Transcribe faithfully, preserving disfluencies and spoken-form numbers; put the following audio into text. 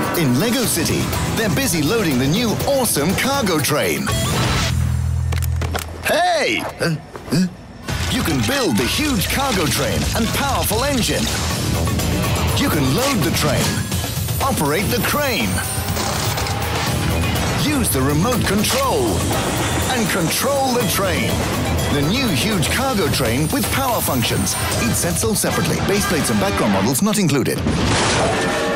In Lego City, they're busy loading the new awesome cargo train. Hey! Uh, uh, you can build the huge cargo train and powerful engine. You can load the train, operate the crane, use the remote control, and control the train. The new huge cargo train with power functions. Each set sold separately. Base plates and background models not included.